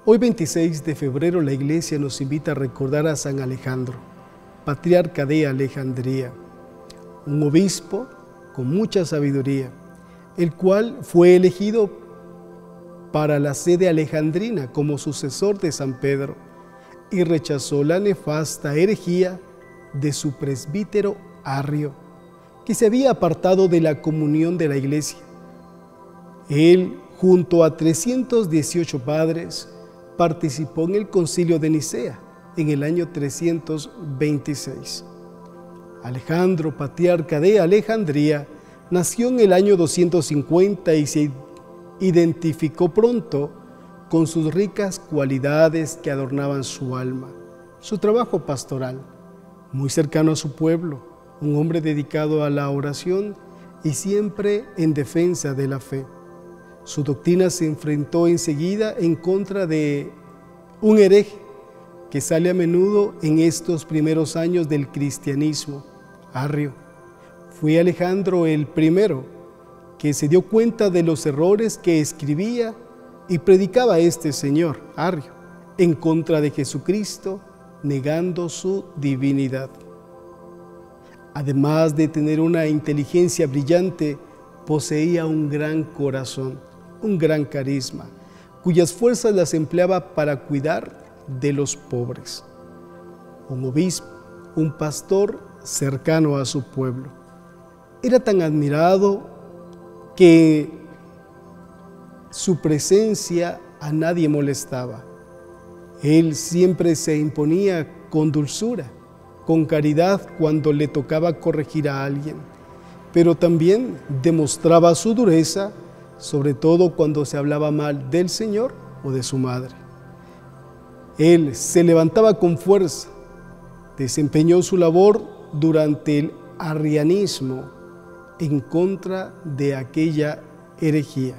Hoy 26 de febrero la Iglesia nos invita a recordar a San Alejandro, patriarca de Alejandría, un obispo con mucha sabiduría, el cual fue elegido para la sede alejandrina como sucesor de San Pedro y rechazó la nefasta herejía de su presbítero Arrio, que se había apartado de la comunión de la Iglesia. Él, junto a 318 padres, participó en el Concilio de Nicea en el año 326. Alejandro, patriarca de Alejandría, nació en el año 250 y se identificó pronto con sus ricas cualidades que adornaban su alma, su trabajo pastoral, muy cercano a su pueblo, un hombre dedicado a la oración y siempre en defensa de la fe. Su doctrina se enfrentó enseguida en contra de un hereje que sale a menudo en estos primeros años del cristianismo, Arrio. Fue Alejandro el primero que se dio cuenta de los errores que escribía y predicaba este señor, Arrio, en contra de Jesucristo, negando su divinidad. Además de tener una inteligencia brillante, poseía un gran corazón, un gran carisma, cuyas fuerzas las empleaba para cuidar de los pobres. Un obispo, un pastor cercano a su pueblo. Era tan admirado que su presencia a nadie molestaba. Él siempre se imponía con dulzura, con caridad cuando le tocaba corregir a alguien, pero también demostraba su dureza, sobre todo cuando se hablaba mal del Señor o de su madre. Él se levantaba con fuerza, desempeñó su labor durante el arrianismo en contra de aquella herejía.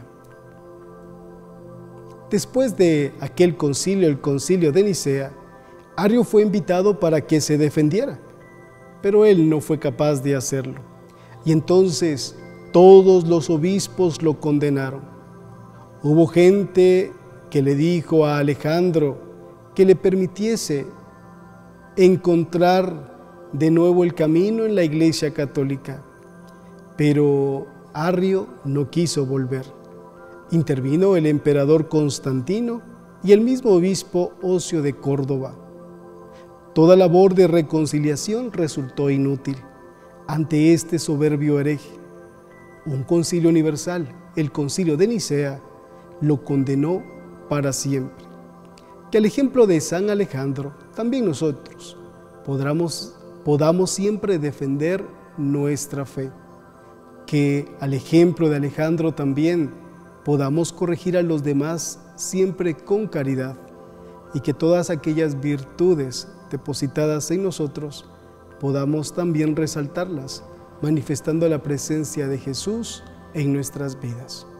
Después de aquel concilio, el concilio de Nicea, Arrio fue invitado para que se defendiera, pero él no fue capaz de hacerlo. Y entonces todos los obispos lo condenaron. Hubo gente que le dijo a Alejandro que le permitiese encontrar de nuevo el camino en la Iglesia católica, pero Arrio no quiso volver. Intervino el emperador Constantino y el mismo obispo Ocio de Córdoba. Toda labor de reconciliación resultó inútil ante este soberbio hereje. Un concilio universal, el concilio de Nicea, lo condenó para siempre. Que al ejemplo de San Alejandro, también nosotros podamos siempre defender nuestra fe. Que al ejemplo de Alejandro también podamos corregir a los demás siempre con caridad, y que todas aquellas virtudes depositadas en nosotros podamos también resaltarlas, manifestando la presencia de Jesús en nuestras vidas.